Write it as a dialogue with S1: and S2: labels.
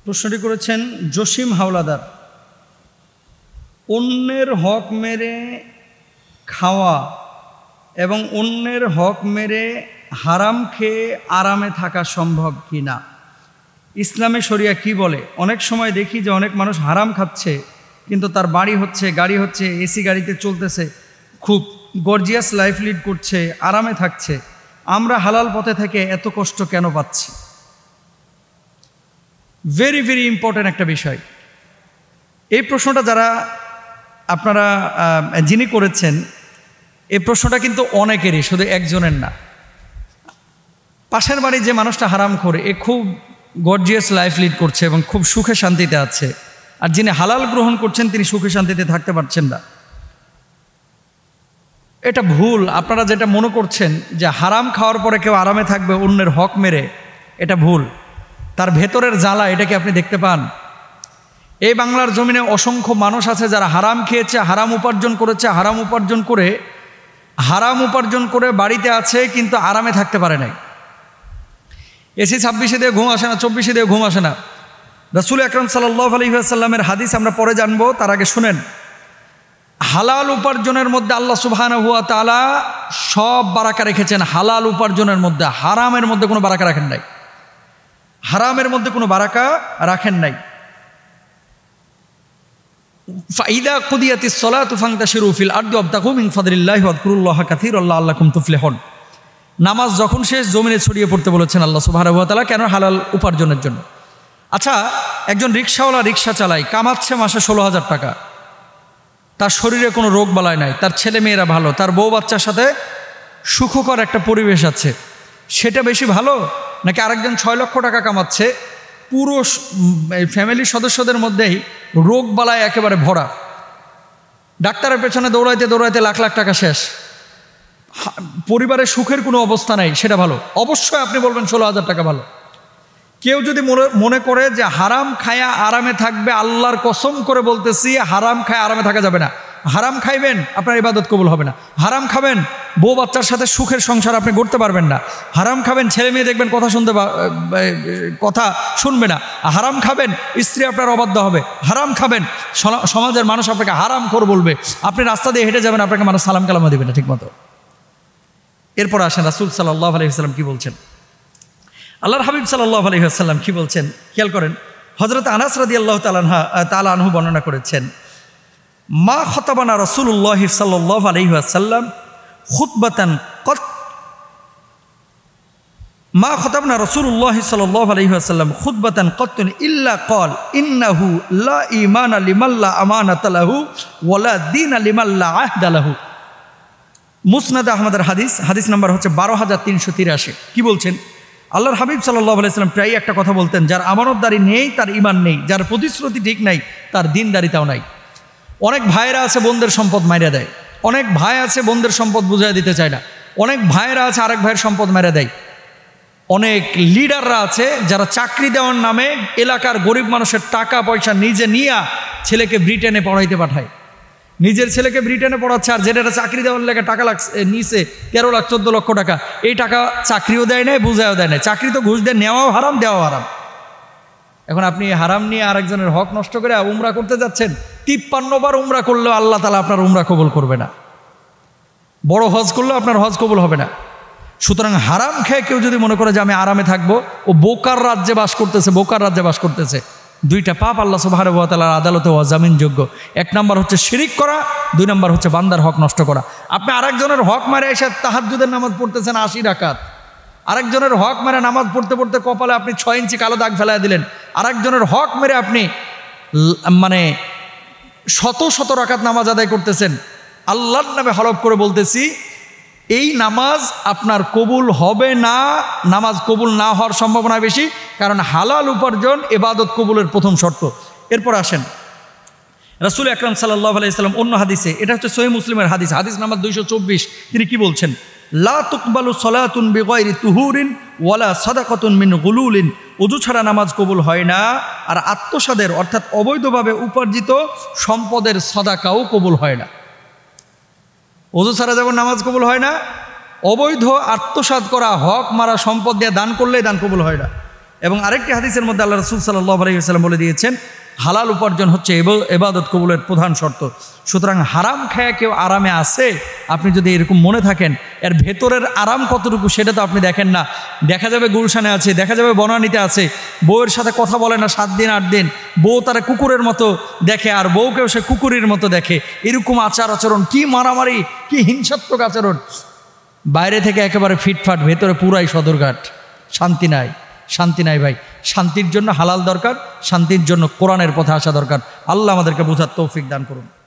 S1: প্রশ্নটি করেছেন জসিম হাওলাদার। অন্যের হক মেরে খাওয়া এবং অন্যের হক মেরে হারাম খেয়ে আরামে থাকা সম্ভব কি না, ইসলামে শরিয়া কি বলে? অনেক সময় দেখি যে অনেক মানুষ হারাম খাচ্ছে, কিন্তু তার বাড়ি হচ্ছে, গাড়ি হচ্ছে, এসি গাড়িতে চলতেছে, খুব গর্জিয়াস লাইফ লিড করছে, আরামে থাকছে। আমরা হালাল পথে থেকে এত কষ্ট কেন পাচ্ছি? ভেরি ভেরি ইম্পর্ট্যান্ট একটা বিষয়। এই প্রশ্নটা যারা আপনারা যিনি করেছেন, এই প্রশ্নটা কিন্তু অনেকেরই, শুধু একজনের না। পাশের বাড়ি যে মানুষটা হারাম করে, এ খুব গর্জিয়াস লাইফ লিড করছে এবং খুব সুখে শান্তিতে আছে, আর যিনি হালাল গ্রহণ করছেন তিনি সুখে শান্তিতে থাকতে পারছেন না। এটা ভুল। আপনারা যেটা মনে করছেন যে হারাম খাওয়ার পরে কেউ আরামে থাকবে অন্যের হক মেরে, এটা ভুল। তার ভেতরের জ্বালা এটাকে আপনি দেখতে পান। এই বাংলার জমিনে অসংখ্য মানুষ আছে যারা হারাম খেয়েছে, হারাম উপার্জন করেছে, হারাম উপার্জন করে বাড়িতে আছে, কিন্তু আরামে থাকতে পারে নাই। এসি 26 দিয়ে ঘুম আসে না, 24 দিয়ে ঘুম আসে না। রাসূল আকরাম সাল্লাল্লাহু আলাইহি ওয়াসাল্লামের হাদিস আমরা পরে জানবো, তার আগে শুনেন। হালাল উপার্জনের মধ্যে আল্লাহ সুবহানাহু ওয়া তাআলা সব বারাকা রেখেছেন। হালাল উপার্জনের মধ্যে, হারামের মধ্যে কোনো বারাকা রাখেন নাই। হারামের মধ্যে কোনো বারাকা রাখেন নাই। ফাইদা কুদিয়াতিস সালাতু ফান্তাশিরু ফিল আরদি ওয়াবতাগু মিন ফাদলিল্লাহি ওয়াযকুরুল্লাহা কাসীরান লাআল্লাকুম তুফলিহুন। নামাজ যখন শেষ, জমিনে ছড়িয়ে পড়তে বলেছেন আল্লাহ সুবহানাহু ওয়া তাআলা। কেন? হালাল উপার্জনের জন্য। আচ্ছা, একজন রিকশাওয়ালা রিকশা চালায়, কামাচ্ছে মাসে 16,000 টাকা, তার শরীরে কোনো রোগ বালাই নাই, তার ছেলে মেয়েরা ভালো, তার বউ বাচ্চার সাথে সুখকর একটা পরিবেশ আছে, সেটা বেশি ভালো? নাকি আরেকজন 6 লক্ষ টাকা কামাচ্ছে, পুরো ফ্যামিলির সদস্যদের মধ্যেই রোগ বালায় একেবারে ভরা, ডাক্তারের পেছনে দৌড়াইতে দৌড়াইতে লাখ লাখ টাকা শেষ, পরিবারের সুখের কোনো অবস্থা নাই, সেটা ভালো? অবশ্যই আপনি বলবেন 16,000 টাকা ভালো। কেউ যদি মনে করে যে হারাম খায়া আরামে থাকবে, আল্লাহর কসম করে বলতেছি, হারাম খায় আরামে থাকা যাবে না। হারাম খাইবেন, আপনার ইবাদত কবুল হবে না। হারাম খাবেন, বউ বাচ্চার সাথে সুখের সংসার আপনি গড়তে পারবেন না। হারাম খাবেন, ছেলে মেয়ে দেখবেন কথা শুনবে না। হারাম খাবেন, স্ত্রী আপনার অবাধ্য হবে। হারাম খাবেন, সমাজের মানুষ আপনাকে হারামখোর বলবে। আপনি রাস্তা দিয়ে হেঁটে যাবেন, আপনাকে মানুষ সালাম কালামা দেবে না ঠিক মতো। এরপর আসেন রাসূল সাল্লাল্লাহু আলাইহি ওয়াসাল্লাম কি বলছেন। আল্লাহর হাবিব সাল্লাল্লাহু আলাইহি ওয়াসাল্লাম কি বলছেন খেয়াল করেন। হযরত আনাস রাদিয়াল্লাহু তাআলা আনহু বর্ণনা করেছেন, মা খতাবানা রাসূলুল্লাহ সাল্লাল্লাহু আলাইহি ওয়াসাল্লাম খুতবাতান কত মা খতাবনা রাসূলুল্লাহ সাল্লাল্লাহু আলাইহি ওয়াসাল্লাম খুতবাতান কত্তুন ইল্লা ক্বাল ইন্নাহু লা ঈমানা লিমান লা আমানাতা লাহু ওয়া লা দীনা লিমান লা আহদা লাহু। মুসনাদ আহমদের হাদিস নাম্বার হচ্ছে 12,383। কি বলছেন? আল্লাহর হাবিব সাল্লাল্লাহু আলাইহি ওয়াসাল্লাম প্রায় একটা কথা বলতেন, যার আমানতদারি নেই তার ঈমান নেই, যার প্রতিশ্রুতি ঠিক নাই তার দ্বীনদারিতাও নাই। অনেক ভাইরা আছে বোনদের সম্পদ মাইরা দেয়, অনেক ভাই আছে বোনদের সম্পদ বুঝাই দিতে চায় না, অনেক ভাইরা আছে আরেক ভাইয়ের সম্পদ মেরে দেয়, অনেক লিডাররা আছে যারা চাকরি দেওয়ার নামে এলাকার গরিব মানুষের টাকা পয়সা নিজে নিয়ে ছেলেকে ব্রিটেনে পড়াইতে পাঠায়। নিজের ছেলেকে ব্রিটেনে পড়াচ্ছে, আর যেটা চাকরি দেওয়ার লেগে টাকা নিচে 13 লাখ 14 লক্ষ টাকা, এই টাকা চাকরিও দেয় নাই, বুঝাইও দেয় নাই। চাকরি তো ঘুষ দিয়ে নেওয়াও হারাম, দেওয়াও হারাম। এখন আপনি হারাম নিয়ে আরেকজনের হক নষ্ট করে উমরা করতে যাচ্ছেন। 53 বার উমরা করলেও আল্লাহ তাআলা আপনার উমরা কবুল করবে না। বড় হজ করলেও আপনার হজ কবুল হবে না। সুতরাং হারাম খেয়ে কেউ যদি মনে করে যে আমি আরামে থাকবো, ও বোকার রাজ্যে বাস করতেছে। 2টা পাপ আল্লাহ সুবহানাহু ওয়া তাআলার আদালতে অজামিনযোগ্য। 1 নাম্বার হচ্ছে শিরিক করা, 2 নাম্বার হচ্ছে বান্দার হক নষ্ট করা। আপনি আরেকজনের হক মারে এসে তাহাজ্জুদের নামাজ পড়তেছেন 80 রাকাত, আরেকজনের হক মেরে নামাজ পড়তে পড়তে কপালে আপনি 6 ইঞ্চি কালো দাগ ফেলাই দিলেন। আরেকজনের হক মেরে আপনি শত শত রাকাত নামাজ আদায় করতেছেন। আল্লাহর নামে হলফ করে বলতেছি, এই নামাজ আপনার কবুল হবে না। নামাজ কবুল না হওয়ার সম্ভাবনা বেশি, কারণ হালাল উপার্জন ইবাদত কবুলের প্রথম শর্ত। এরপর আসেন রাসূল আকরাম সাল্লাল্লাহু আলাইহি ওয়াসাল্লাম অন্য হাদিসে, এটা হচ্ছে সহিহ মুসলিমের হাদিস নাম্বার 224, তিনি কি বলছেন? লা তুকবালু সালাতুন বিগাইরি তুহুরিন ওয়ালা সাদাকাতুন মিন গুলুলিন। ওযু ছাড়া নামাজ কবুল হয় না, আর আত্মসাদের অর্থাৎ অবৈধভাবে উপার্জিত সম্পদের সাদাকাও কবুল হয় না। ওযু ছাড়া যেমন নামাজ কবুল হয় না, অবৈধ আত্মসাৎ করা, হক মারা সম্পদ দিয়ে দান করলেই দান কবুল হয় না। এবং আরেকটি হাদিসের মধ্যে আল্লাহ রাসূল সাল্লাল্লাহু আলাইহি ওয়াসাল্লাম বলে দিয়েছেন হালাল উপার্জন হচ্ছে ইবাদত কবুলের প্রধান শর্ত। সুতরাং হারাম খায়া কেউ আরামে আছে, আপনি যদি এরকম মনে থাকেন, এর ভেতরের আরাম কতটুকু সেটা তো আপনি দেখেন না। দেখা যাবে গুলশানে আছে, দেখা যাবে বনানীতে আছে, বউয়ের সাথে কথা বলে না 7 দিন 8 দিন, বউ তারা কুকুরের মতো দেখে আর বউকেও সে কুকুরের মতো দেখে, এরকম আচরণ, কি মারামারি, কি হিংসাত্মক আচরণ। বাইরে থেকে একেবারে ফিটফাট, ভেতরে পুরাই সদরঘাট। শান্তি নাই, শান্তি নাই ভাই। শান্তির জন্য হালাল দরকার, শান্তির জন্য কোরআনের পথে আসা দরকার। আল্লাহ আমাদেরকে বোঝার তৌফিক দান করুন।